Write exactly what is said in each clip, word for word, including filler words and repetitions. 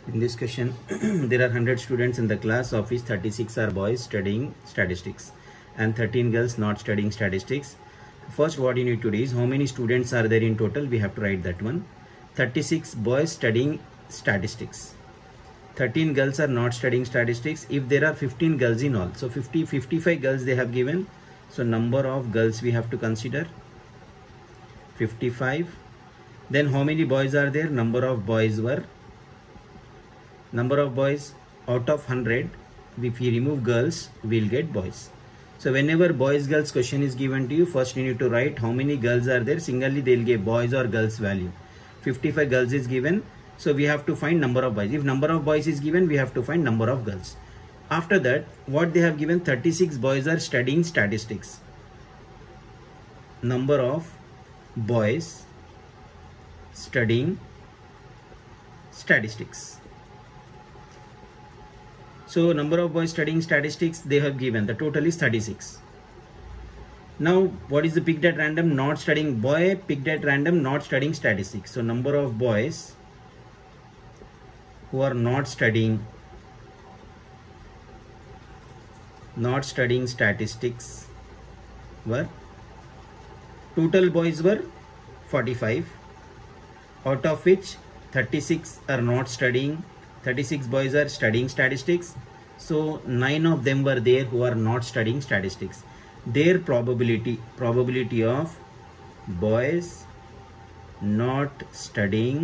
In this question, there are one hundred students in the class, of which thirty-six are boys studying statistics and thirteen girls not studying statistics. First, what you need to do is how many students are there in total. We have to write that one. thirty-six boys studying statistics. thirteen girls are not studying statistics. If there are fifteen girls in all, so fifty, fifty-five girls they have given. So number of girls we have to consider fifty-five. Then how many boys are there? Number of boys were number of boys out of one hundred. If we remove girls, we'll get boys. So whenever boys girls question is given to you, first you need to write how many girls are there. Singly they'll give boys or girls value. fifty-five girls is given, so we have to find number of boys. If number of boys is given, we have to find number of girls. After that, what they have given, thirty-six boys are studying statistics. Number of boys studying statistics. So number of boys studying statistics they have given, the total is thirty-six. Now what is the picked at random? Not studying. Boy picked at random, not studying statistics. So number of boys who are not studying not studying statistics were, total boys were forty-five, out of which thirty-six are not studying. thirty-six boys are studying statistics, so nine of them were there who are not studying statistics. Their probability probability of boys not studying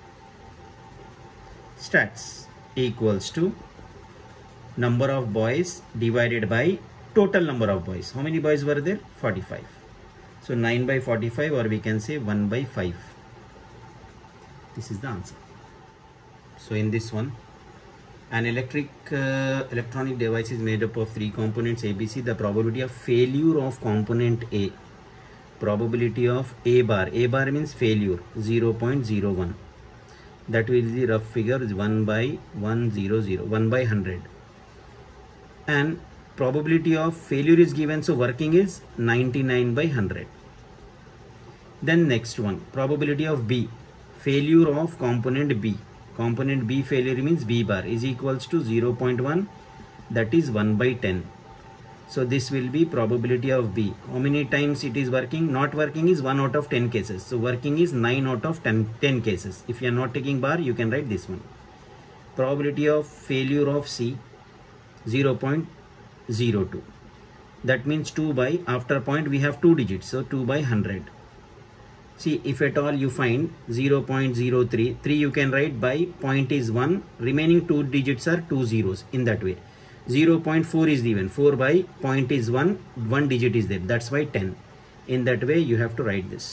stats equals to number of boys divided by total number of boys. How many boys were there? forty-five. So nine by forty-five, or we can say one by five. This is the answer. So in this one, an electric uh, electronic device is made up of three components A, B, C. The probability of failure of component A, probability of A bar, A bar means failure, zero point zero one. That will be rough figure is one by one hundred, one by one hundred. And probability of failure is given, so working is ninety-nine by one hundred. Then next one, probability of B, failure of component B. Component B failure means B bar is equals to zero point one, that is one by ten. So this will be probability of B. How many times it is working? Not working is one out of ten cases. So working is nine out of ten, ten cases. If you are not taking bar, you can write this one. Probability of failure of C, zero point zero two. That means two by, after point we have two digits. So two by one hundred. See, if at all you find zero point zero three, three you can write by, point is one, remaining two digits are two zeros, in that way. zero point four is given, four by, point is one, one digit is there, that's why ten. In that way you have to write this.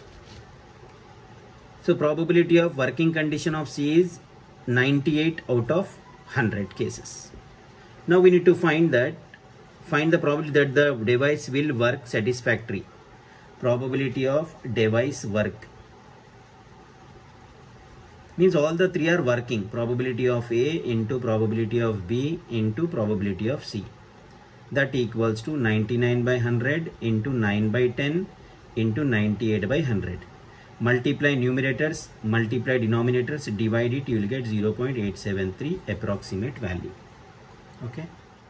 So probability of working condition of C is ninety-eight out of one hundred cases. Now we need to find that, find the probability that the device will work satisfactory. Probability of device work means all the three are working. Probability of A into probability of B into probability of C, that equals to ninety-nine by one hundred into nine by ten into ninety-eight by one hundred. Multiply numerators, multiply denominators, divide it, you will get zero point eight seven three approximate value. Okay.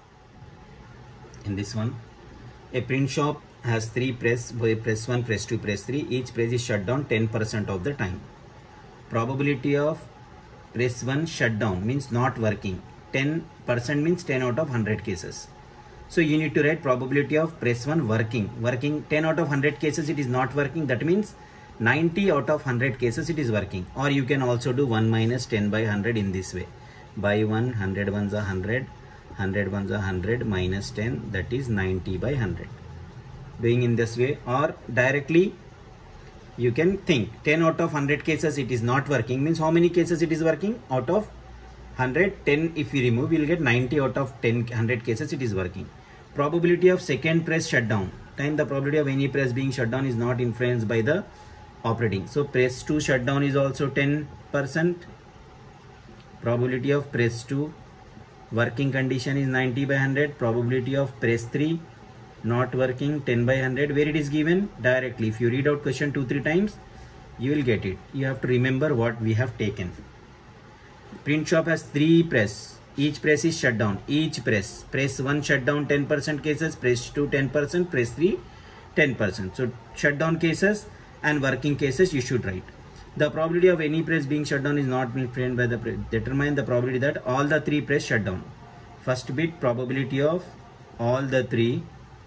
In this one, a print shop has three press, press one, press two, press three. Each press is shut down ten percent of the time. Probability of press one shut down means not working. ten percent means ten out of one hundred cases. So you need to write probability of press one working. Working ten out of one hundred cases it is not working. That means ninety out of one hundred cases it is working. Or you can also do one minus ten by one hundred in this way. By one, one hundred ones are one hundred, one hundred ones are one hundred, minus ten, that is ninety by one hundred. Doing in this way, or directly you can think ten out of one hundred cases it is not working, means how many cases it is working? Out of one hundred, ten if we remove, we will get ninety out of ten, one hundred cases it is working. Probability of second press shutdown, time the probability of any press being shut down is not influenced by the operating. So press two shutdown is also ten percent. Probability of press two working condition is ninety by one hundred. Probability of press three not working ten by one hundred, where it is given directly. If you read out question two three times, you will get it. You have to remember what we have taken. Print shop has three press. Each press is shut down. Each press. Press one shut down ten percent cases. Press two ten percent. Press three ten percent. So shutdown cases and working cases you should write. The probability of any press being shut down is not determined by the press. Determine the probability that all the three press shut down. First bit, probability of all the three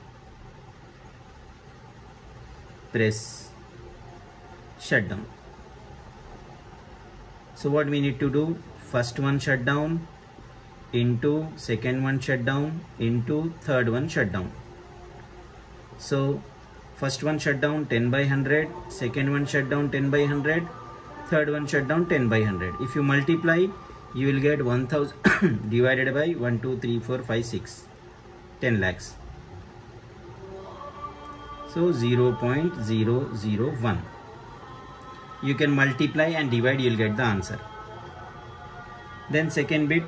press shut down. So what we need to do? First one shut down into second one shut down into third one shut down. So first one shut down ten by one hundred, second one shut down ten by one hundred, third one shut down ten by one hundred. If you multiply, you will get one thousand divided by one, two, three, four, five, six, ten lakhs. So zero point zero zero one. You can multiply and divide, you will get the answer. Then second bit,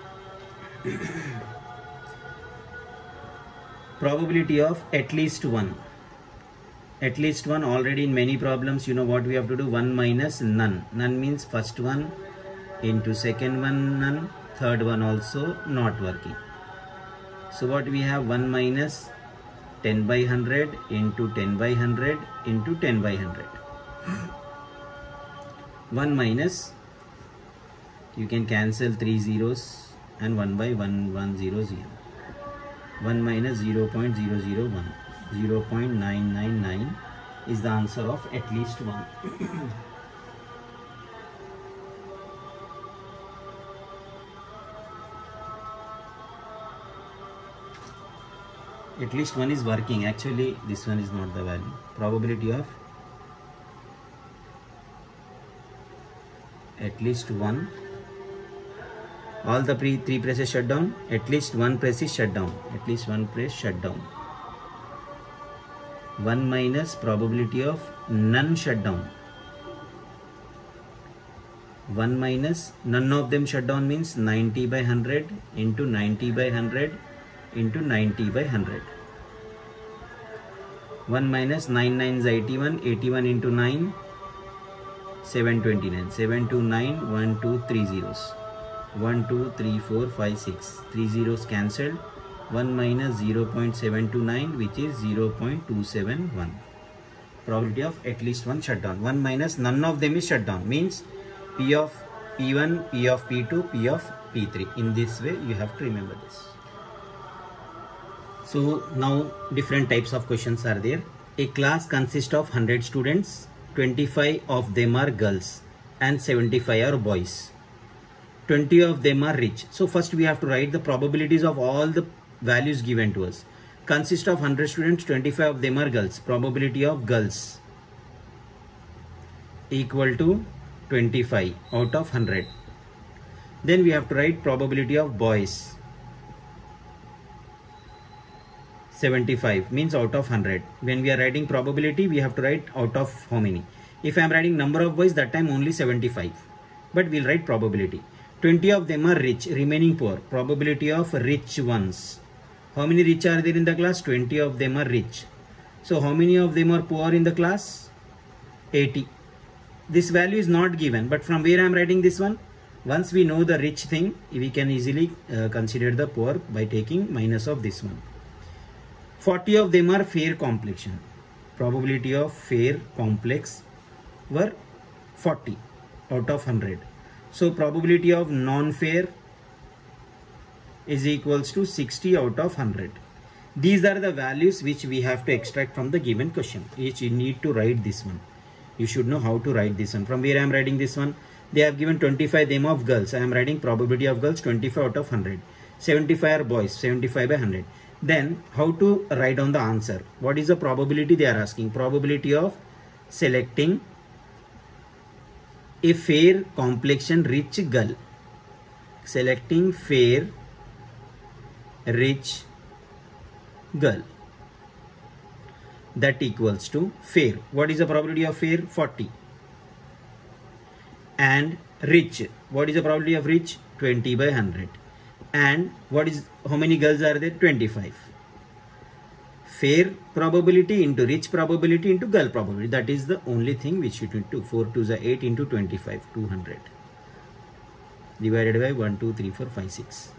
probability of at least one. At least one, already in many problems you know what we have to do, one minus none. None means first one into second one none, third one also not working. So what we have, one minus ten by one hundred into ten by one hundred into ten by one hundred. one minus, you can cancel three zeros and one by one, one zero zero. one minus zero point zero zero one. zero point nine nine nine is the answer of at least one. At least one is working. Actually, this one is not the value. Probability of at least one. All the pre three presses shut down. At least one press is shut down. At least one press shut down. one minus probability of none shut down. one minus none of them shut down means ninety by one hundred into ninety by one hundred into ninety by one hundred. one minus nine nines eighty-one. eighty-one into nine, seven twenty-nine. seven two nine, one two three zeros. one two three four five six. three zeros cancelled. one minus zero point seven two nine, which is zero point two seven one. Probability of at least one shutdown. one minus none of them is shut down means P of P one, P of P two, P of P three. In this way you have to remember this. So now different types of questions are there. A class consists of one hundred students. twenty-five of them are girls and seventy-five are boys. twenty of them are rich. So first we have to write the probabilities of all the values given to us. Consist of one hundred students, twenty-five of them are girls. Probability of girls equal to twenty-five out of one hundred. Then we have to write probability of boys. seventy-five means out of one hundred. When we are writing probability, we have to write out of how many. If I am writing number of boys, that time only seventy-five. But we will write probability. twenty of them are rich, remaining poor. Probability of rich ones. How many rich are there in the class? twenty of them are rich. So how many of them are poor in the class? eighty. This value is not given, but from where I am writing this one? Once we know the rich thing, we can easily uh, consider the poor by taking minus of this one. forty of them are fair complexion. Probability of fair complex were forty out of one hundred. So probability of non-fair is equals to sixty out of one hundred. These are the values which we have to extract from the given question. Each you need to write this one. You should know how to write this one. From where I am writing this one? They have given twenty-five them of girls. I am writing probability of girls twenty-five out of one hundred. seventy-five are boys, seventy-five by one hundred. Then how to write down the answer? What is the probability they are asking? Probability of selecting a fair complexion rich girl. Selecting fair rich girl. That equals to fair. What is the probability of fair? forty. And rich. What is the probability of rich? twenty by one hundred. And what is, how many girls are there? twenty-five. Fair probability into rich probability into girl probability. That is the only thing which you need to. four twos are eight into twenty-five, two hundred. divided by one, two, three, four, five, six.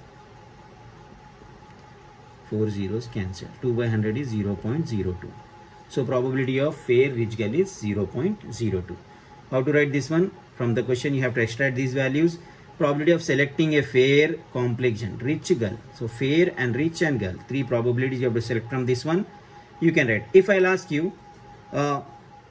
four zeros cancel. two by one hundred is zero point zero two. So probability of fair rich girl is zero point zero two. How to write this one? From the question you have to extract these values. Probability of selecting a fair complexion rich girl. So fair and rich and girl. Three probabilities you have to select from this one. You can write. If I'll ask you uh,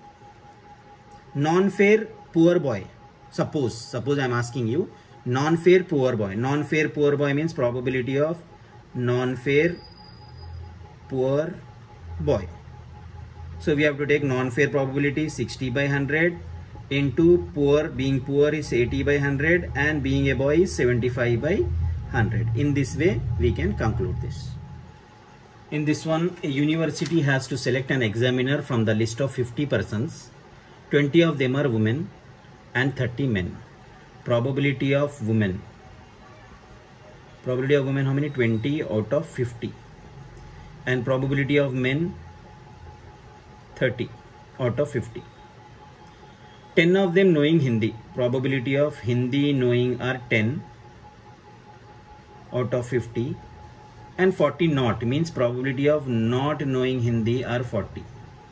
non-fair poor boy. Suppose, suppose I'm asking you non-fair poor boy. Non-fair poor boy means probability of non-fair poor boy. So we have to take non-fair probability sixty by one hundred into poor, being poor is eighty by one hundred and being a boy is seventy-five by one hundred. In this way we can conclude this. In this one, a university has to select an examiner from the list of fifty persons. twenty of them are women and thirty men. Probability of women. Probability of women how many? twenty out of fifty. And probability of men thirty out of fifty. ten of them knowing Hindi. Probability of Hindi knowing are ten out of fifty. And forty not, means probability of not knowing Hindi are forty.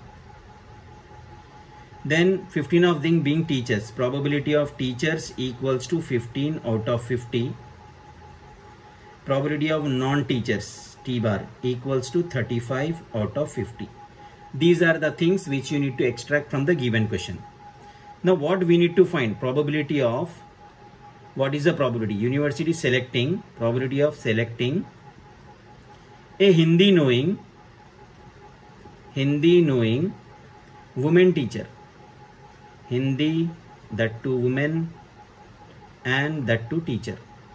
Then fifteen of them being teachers. Probability of teachers equals to fifteen out of fifty. Probability of non-teachers, T bar, equals to thirty-five out of fifty. These are the things which you need to extract from the given question. Now what we need to find? Probability of, what is the probability? University selecting, probability of selecting a Hindi knowing, Hindi knowing women teacher. Hindi, that to women, and that to teacher.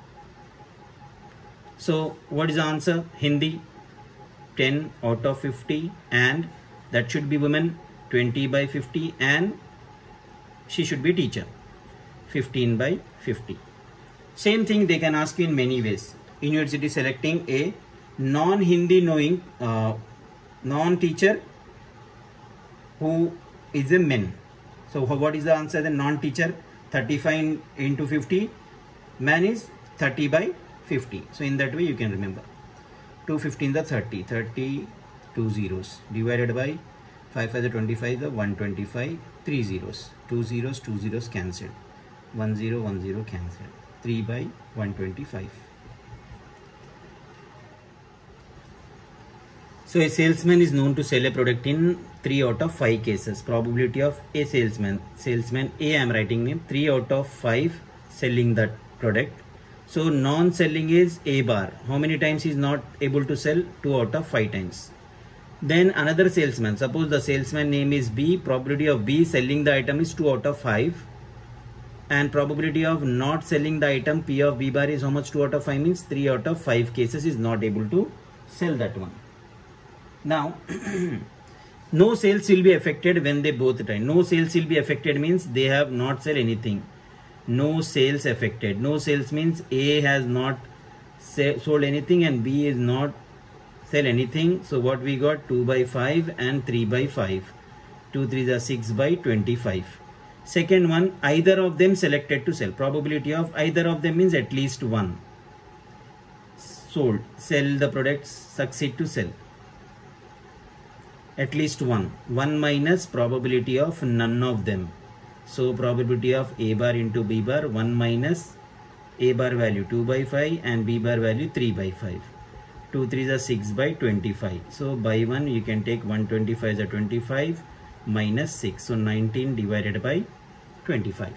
So what is the answer? Hindi ten out of fifty, and that should be women twenty by fifty, and she should be teacher fifteen by fifty. Same thing they can ask you in many ways. University selecting a non-Hindi knowing uh, non-teacher who is a man. So what is the answer? The non-teacher thirty-five into fifty, man is thirty by fifty. So in that way you can remember. two fifteen the thirty, thirty, two zeros divided by five five the twenty-five, the one twenty-five, three zeros, two zeros, two zeros cancelled, one zero, one zero cancelled, three by one twenty-five. So a salesman is known to sell a product in three out of five cases. Probability of a salesman, salesman A I am writing name, three out of five selling that product. So non-selling is A bar. How many times he is not able to sell? two out of five times. Then another salesman, suppose the salesman name is B, probability of B selling the item is two out of five. And probability of not selling the item P of B bar is how much? two out of five means three out of five cases is not able to sell that one. Now, no sales will be affected when they both try. No sales will be affected means they have not sell anything. No sales affected. No sales means A has not sold anything and B is not sell anything. So what we got? two by five and three by five. two threes are six by twenty-five. Second one, either of them selected to sell. Probability of either of them means at least one. Sold. Sell the products, succeed to sell. At least one. one minus probability of none of them. So probability of A bar into B bar, one minus A bar value two by five and B bar value three by five. two threes are six by twenty-five. So by one you can take one twenty-five is a twenty-five minus six. So nineteen divided by twenty-five.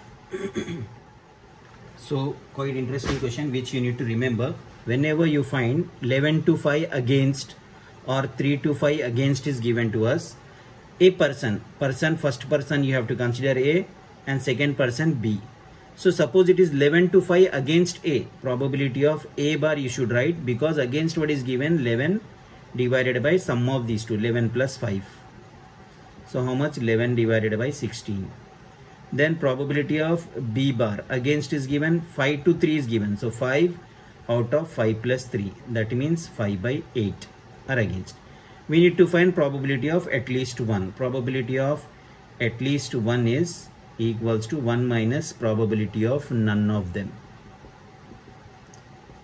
So quite interesting question which you need to remember. Whenever you find eleven to five against or three to five against is given to us, a person, person first person you have to consider A and second person B. So suppose it is eleven to five against A, probability of A bar you should write, because against what is given eleven divided by sum of these two, eleven plus five. So how much? eleven divided by sixteen. Then probability of B bar against is given, five to three is given. So five out of five plus three, that means five by eight are against. We need to find probability of at least one. Probability of at least one is equals to one minus probability of none of them.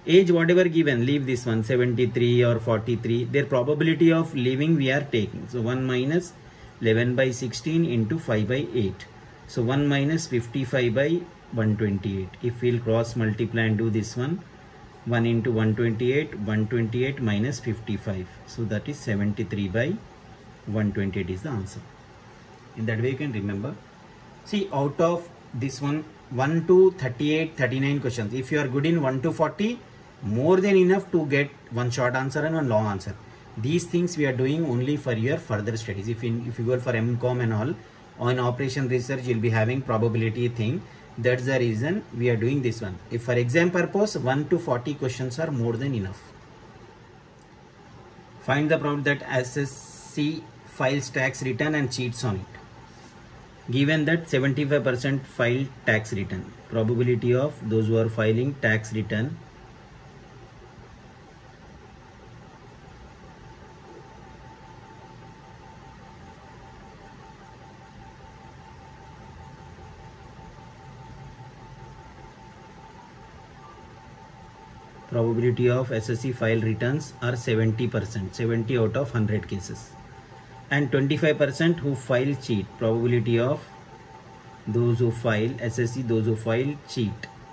Age whatever given, leave this one, seventy-three or forty-three. Their probability of living we are taking. So one minus eleven by sixteen into five by eight. So one minus fifty-five by one hundred twenty-eight. If we'll cross multiply and do this one, one into one hundred twenty-eight, one hundred twenty-eight minus fifty-five. So that is seventy-three by one hundred twenty-eight is the answer. In that way you can remember. See, out of this one, one to thirty-eight, thirty-nine questions, if you are good in one to forty, more than enough to get one short answer and one long answer. These things we are doing only for your further studies. If in, if you go for M Com and all, on operation research you'll be having probability thing. That's the reason we are doing this one. If for exam purpose, one to forty questions are more than enough. Find the problem that S S C files tax return and cheats on it. Given that seventy-five percent filed tax return, probability of those who are filing tax return probability of S S C file returns are seventy percent, seventy out of one hundred cases. And twenty-five percent who file cheat, probability of those who file S S C, those who file cheat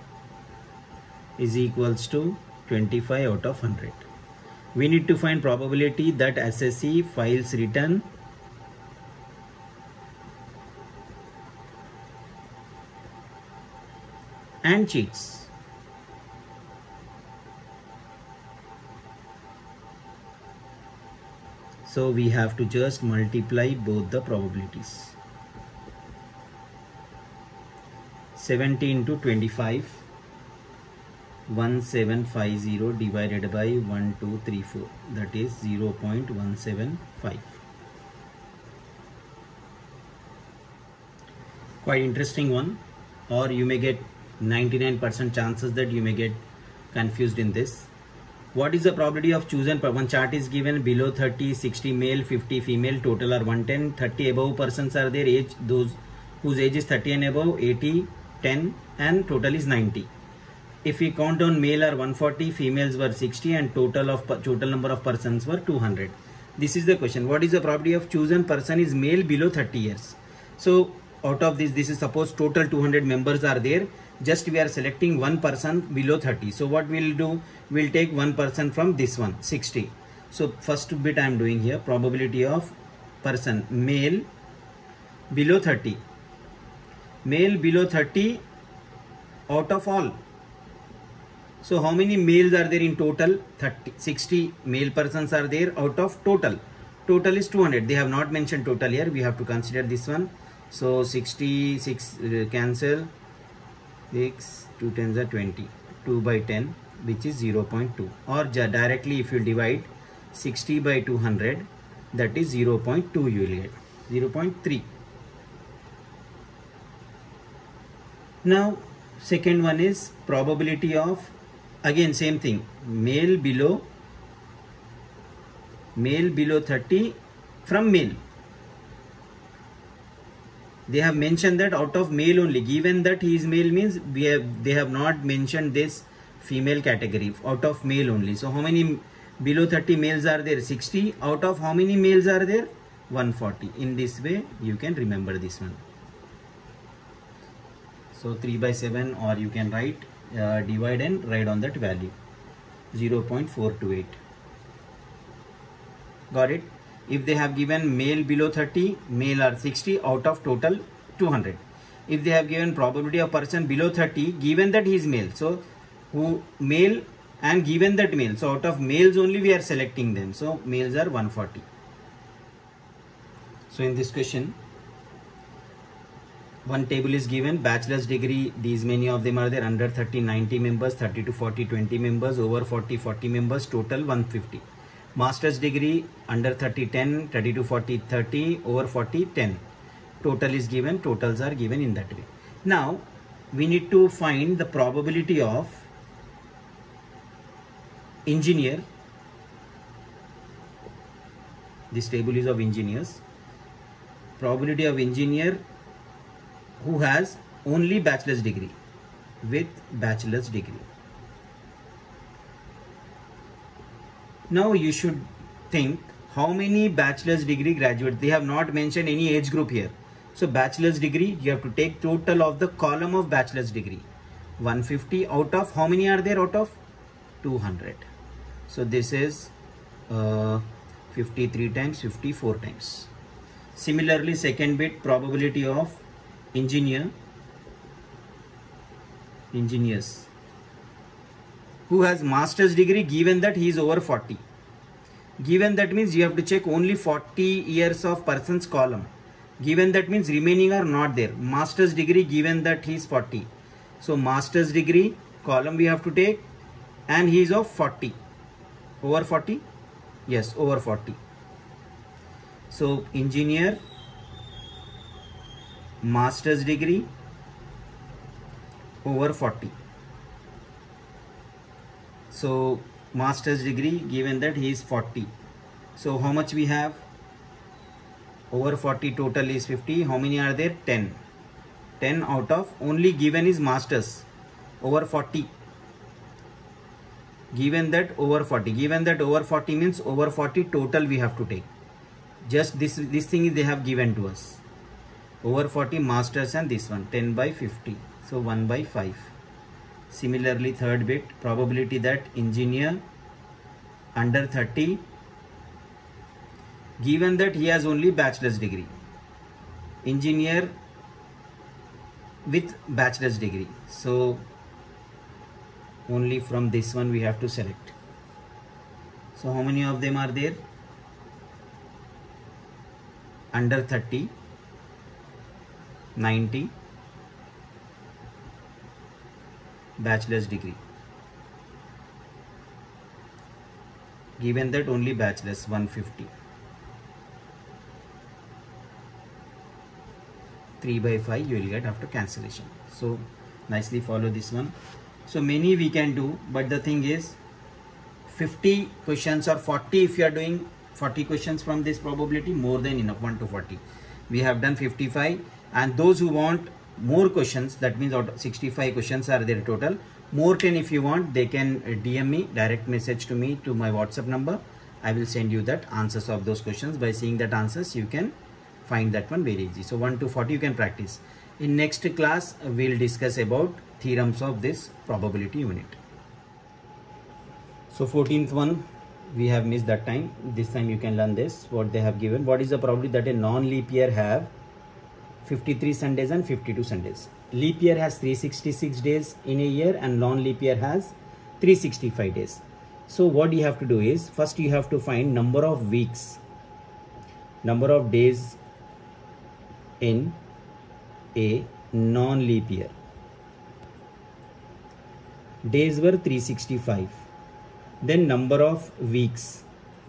is equals to twenty-five out of one hundred. We need to find probability that S S C files return and cheats. So we have to just multiply both the probabilities. seventy into twenty-five, one seven five zero divided by one two three four, that is zero point one seven five. Quite interesting one, or you may get ninety-nine percent chances that you may get confused in this. What is the probability of chosen per one chart is given, below thirty, sixty male, fifty female, total are one ten, thirty above persons are there, age those whose age is thirty and above, eighty, ten, and total is ninety. If we count on male are one hundred forty, females were sixty, and total of total number of persons were two hundred. This is the question. What is the probability of chosen person is male below thirty years? So out of this, this is suppose total two hundred members are there. Just we are selecting one person below thirty. So what we'll do, we'll take one person from this one, sixty. So first bit I am doing here, probability of person male below thirty. Male below thirty out of all. So how many males are there in total? thirty, sixty male persons are there out of total. Total is two hundred. They have not mentioned total here. We have to consider this one. So sixty-six uh, cancel. six, two tens are twenty, two by ten, which is zero point two, or directly if you divide sixty by two hundred, that is zero point two, you will get zero point three. Now second one is probability of, again same thing, male below male below thirty from male. They have mentioned that out of male only. Given that he is male means we have they have not mentioned this female category, out of male only. So how many below thirty males are there? sixty. Out of how many males are there? one hundred forty. In this way you can remember this one. So three by seven, or you can write uh, divide and write on that value, zero point four two eight. Got it? If they have given male below thirty, male are sixty out of total two hundred. If they have given probability of person below thirty, given that he is male, so who male and given that male, so out of males only we are selecting them. So males are one hundred forty. So in this question, one table is given, bachelor's degree, these many of them are there, under thirty, ninety members, thirty to forty, twenty members, over forty, forty members, total one hundred fifty. Master's degree, under thirty, ten, thirty to forty, thirty, over forty, ten. Total is given, totals are given in that way. Now we need to find the probability of engineer. This table is of engineers. Probability of engineer who has only bachelor's degree, with bachelor's degree. Now you should think how many bachelor's degree graduates. They have not mentioned any age group here. So bachelor's degree, you have to take total of the column of bachelor's degree. one hundred fifty out of, how many are there out of? two hundred. So this is uh, fifty-three times, fifty-four times. Similarly, second bit, probability of engineer, engineers who has master's degree, given that he is over forty. Given that means you have to check only forty years of person's column. Given that means remaining are not there. Master's degree, given that he is forty. So master's degree column we have to take, and he is of forty. Over forty? Yes, over forty. So engineer, master's degree, over forty. So master's degree, given that he is forty. So how much we have? Over forty, total is fifty. How many are there? ten. ten out of, only given is masters, over forty. Given that over forty. Given that over forty means over forty total we have to take. Just this, this thing they have given to us. Over forty masters and this one, ten by fifty. So one by five. Similarly, third bit, probability that engineer under thirty, given that he has only bachelor's degree. Engineer with bachelor's degree. So only from this one we have to select. So how many of them are there? Under thirty, ninety, bachelor's degree. Given that only bachelor's, one hundred fifty. three by five you will get after cancellation. So nicely follow this one. So many we can do, but the thing is fifty questions or forty, if you are doing forty questions from this probability, more than enough. One to forty we have done fifty-five, and those who want more questions, that means out of sixty-five questions are there total, more ten if you want, they can D M me, direct message to me to my WhatsApp number. I will send you that answers of those questions. By seeing that answers you can find that one very easy. So one to forty you can practice. In next class we will discuss about theorems of this probability unit. So fourteenth one we have missed that time. This time you can learn this, what they have given. What is the probability that a non-leap year have fifty-three Sundays and fifty-two Sundays? Leap year has three hundred sixty-six days in a year and non-leap year has three hundred sixty-five days. So what you have to do is, first you have to find number of weeks, number of days in a non-leap year. Days were three hundred sixty-five. Then number of weeks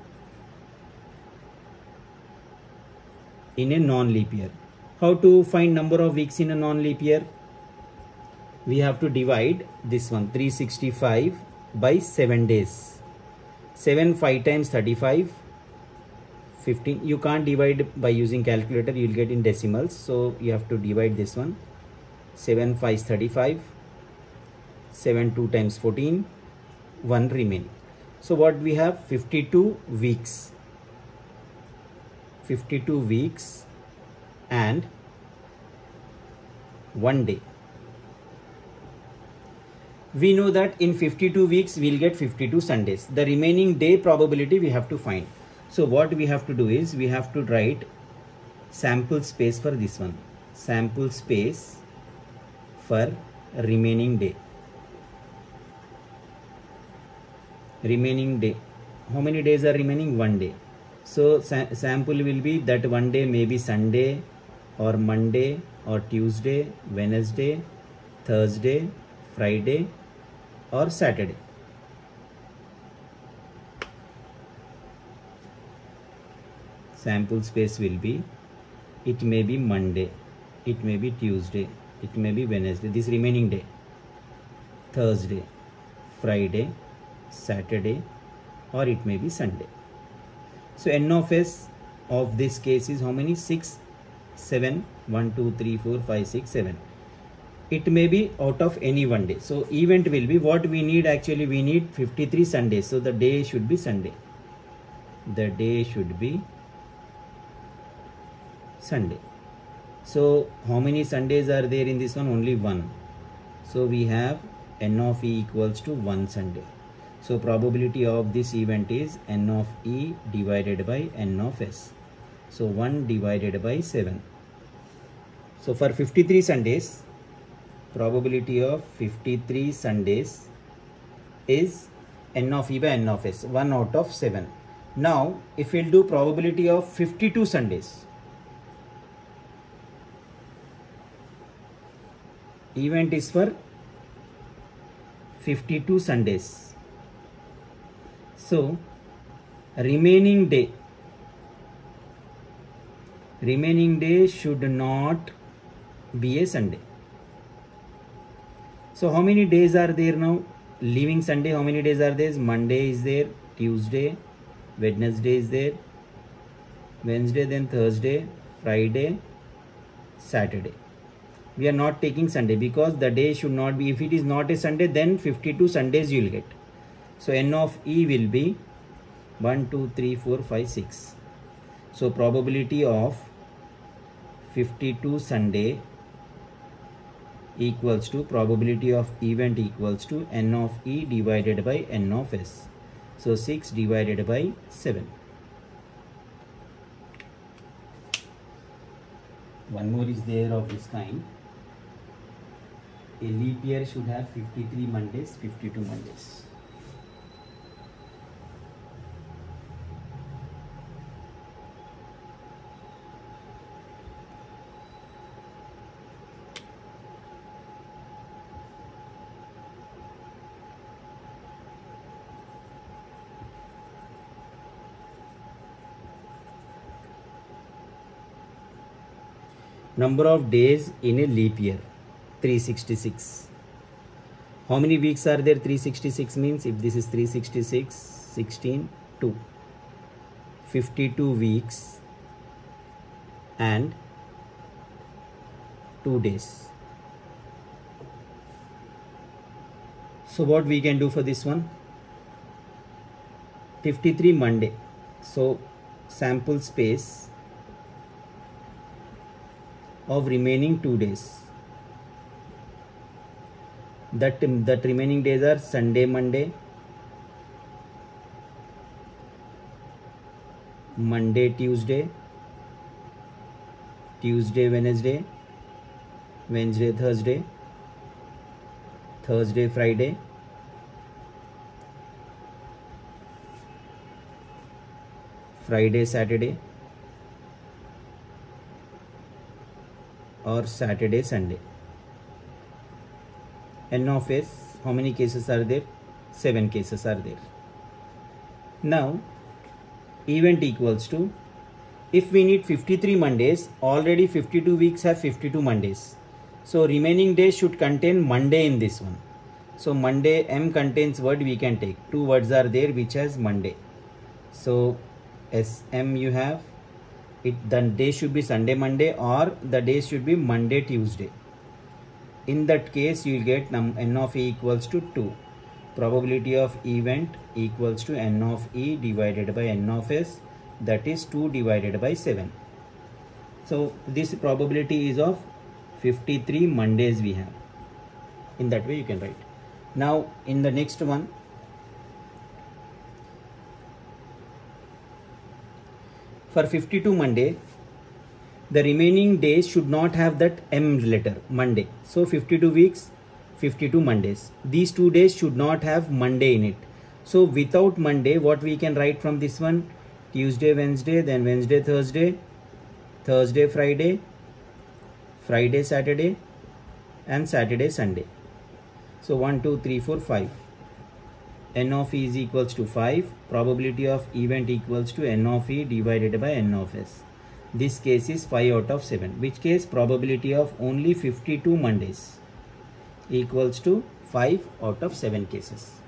in a non-leap year. How to find number of weeks in a non-leap year? We have to divide this one, three hundred sixty-five by seven days. seven, five times thirty-five, fifteen. You can't divide by using calculator, you will get in decimals. So you have to divide this one. seven, five is thirty-five. seven, two times fourteen. one remaining. So what we have? fifty-two weeks. fifty-two weeks and one day. We know that in fifty-two weeks we will get fifty-two Sundays. The remaining day probability we have to find. So what we have to do is, we have to write sample space for this one. Sample space for remaining day. Remaining day. How many days are remaining? One day. So sa sample will be that one day may be Sunday or Monday or Tuesday, Wednesday, Thursday, Friday or Saturday. Sample space will be, it may be Monday, it may be Tuesday, it may be Wednesday, this remaining day, Thursday, Friday, Saturday, or it may be Sunday. So N of S of this case is how many? six, seven, one, two, three, four, five, six, seven. It may be out of any one day. So event will be, what we need actually, we need fifty-three Sundays. So the day should be Sunday. the day should be Sunday. So how many Sundays are there in this one? Only one. So we have n of e equals to one Sunday. So probability of this event is n of e divided by n of s. So one divided by seven. So for fifty-three Sundays, probability of fifty-three Sundays is n of e by n of s, one out of seven. Now if we'll do probability of fifty-two Sundays, event is for fifty-two Sundays. So remaining day, remaining day should not be a Sunday. So how many days are there now? Leaving Sunday, how many days are there? Monday is there, Tuesday, Wednesday is there, Wednesday, then Thursday, Friday, Saturday. We are not taking Sunday because the day should not be, if it is not a Sunday, then fifty-two Sundays you will get. So n of e will be one, two, three, four, five, six. So probability of fifty-two Sunday equals to probability of event equals to n of e divided by n of s. So six divided by seven. One more is there of this kind. A leap year should have fifty-three Mondays, fifty-two Mondays. Number of days in a leap year, three hundred sixty-six. How many weeks are there? three hundred sixty-six means if this is three hundred sixty-six, sixteen, two. fifty-two weeks and two days. So what we can do for this one? fifty-three Monday. So sample space of remaining two days. That, that remaining days are Sunday, Monday, Monday, Tuesday, Tuesday, Wednesday, Wednesday, Thursday, Thursday, Friday, Friday, Saturday, or Saturday, Sunday. N of s, how many cases are there? Seven cases are there. Now event equals to, if we need fifty-three Mondays, already fifty-two weeks have fifty-two Mondays. So remaining days should contain Monday in this one. So Monday, M contains word, we can take. Two words are there which has Monday. So S M you have, it the day should be Sunday, Monday, or the day should be Monday, Tuesday. In that case you will get num n of e equals to two. Probability of event equals to n of e divided by n of s, that is two divided by seven. So this probability is of fifty-three Mondays we have. In that way you can write. Now in the next one, for fifty-two Monday, the remaining days should not have that M letter, Monday. So fifty-two weeks, fifty-two Mondays. These two days should not have Monday in it. So without Monday, what we can write from this one? Tuesday, Wednesday, then Wednesday, Thursday, Thursday, Friday, Friday, Saturday, and Saturday, Sunday. So one, two, three, four, five. N of e is equals to five. Probability of event equals to n of e divided by n of s. This case is five out of seven. Which case? Probability of only fifty-two Mondays equals to five out of seven cases.